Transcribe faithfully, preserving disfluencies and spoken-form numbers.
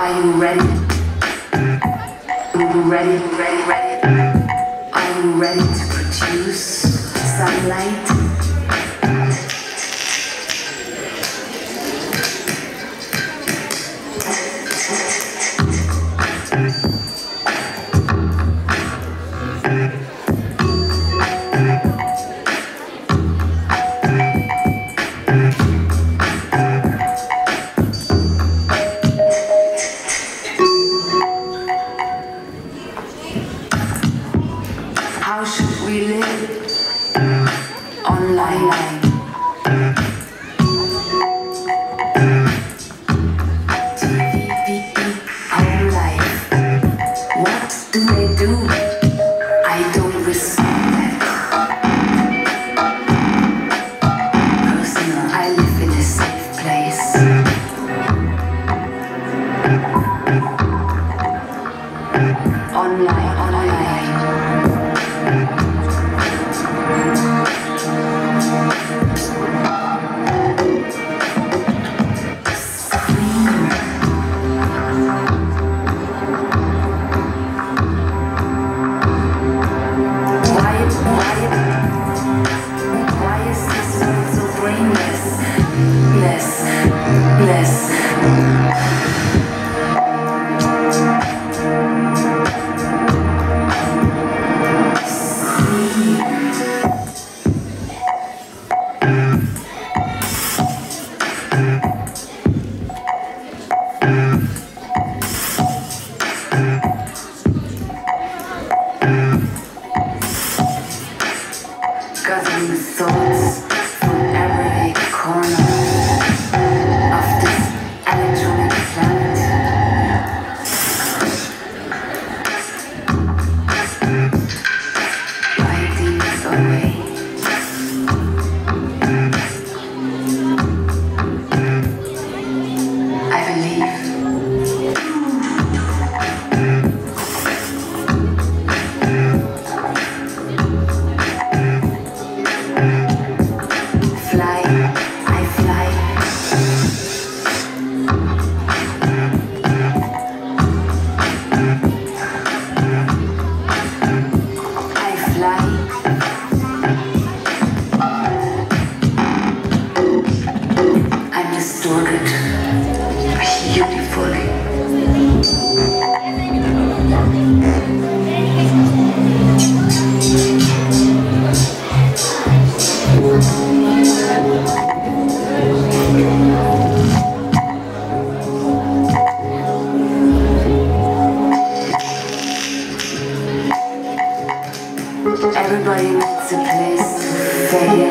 Are you ready? Are you ready, ready, ready? Are you ready to produce sunlight? How should we live online? T V, home life. What do they do? I don't respect that. Personal, I live in a safe place. Online, online. Gathering thoughts from every corner of this electronic planet. Ideas away. I believe. Distorted beautifully. Everybody needs a place to fade.